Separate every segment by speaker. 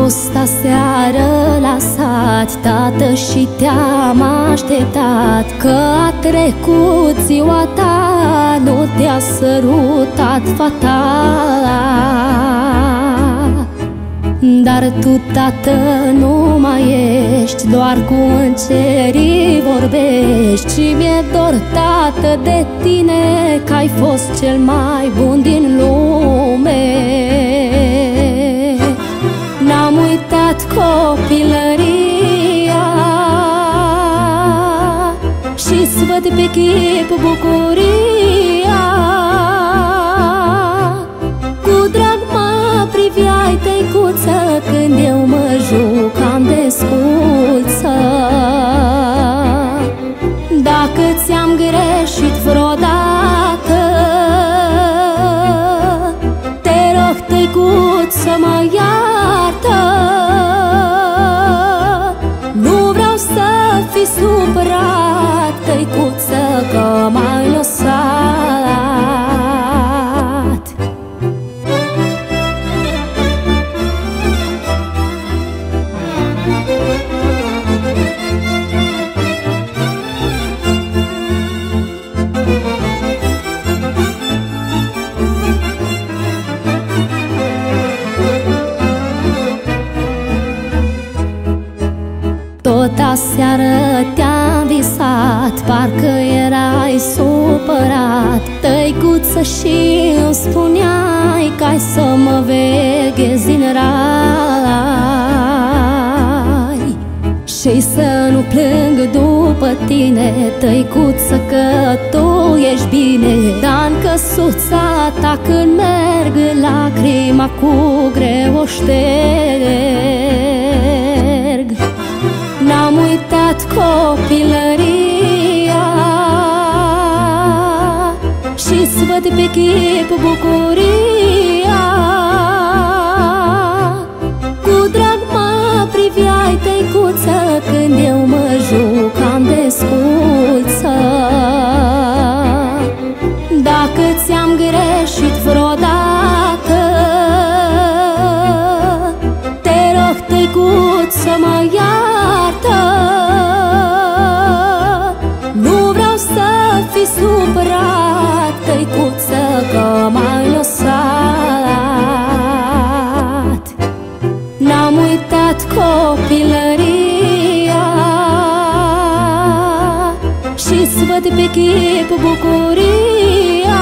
Speaker 1: fost aseară la sat, tată, și te-am așteptat, că a trecut ziua ta, nu te-a sărutat fata. Dar tu, tată, nu mai ești, doar cu îngerii vorbești. Și mi-e dor, tată, de tine, că ai fost cel mai bun din lume. N-am uitat copilăria și-ți văd pe chip bucuria. Cu drag mă priveai, tăicuță, când eu mă jucam de sculță. Dacă ți-am greșit vreodată, te rog, tăicuță, mă iartă. Nu vreau să fii supărat, tăicuță, că m-ai lăsat. Tot aseară te-am visat, parcă erai supărat, tăicuță, și îmi spuneai că ai să mă veghezi în rai. Și să nu plâng după tine, tăicuță, că tu ești bine. Dar în căsuța ta când merg, lacrima cu greu o șterg. N-am uitat copilăria și-ți văd pe chip bucuria. Cu drag mă priveai, tăicuță, când eu mă jucam de sculță. Dacă ți-am greșit vreodată, te rog, tăicuță, mă iartă. Nu vreau să fii supărat, tăicuță, că m-ai lăsat. N-am uitat copilăria și-ți văd pe chip bucuria.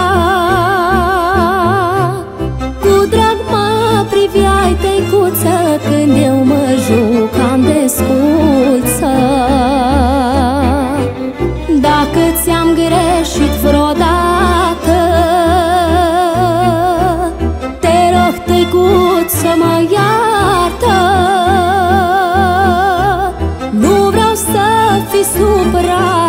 Speaker 1: Cu drag mă priveai, tăicuță, când eu mă jucam de sculță. Dacă ți-am greșit vreodată, te rog, tăicuță, mă iartă. Nu vreau să fii supărat,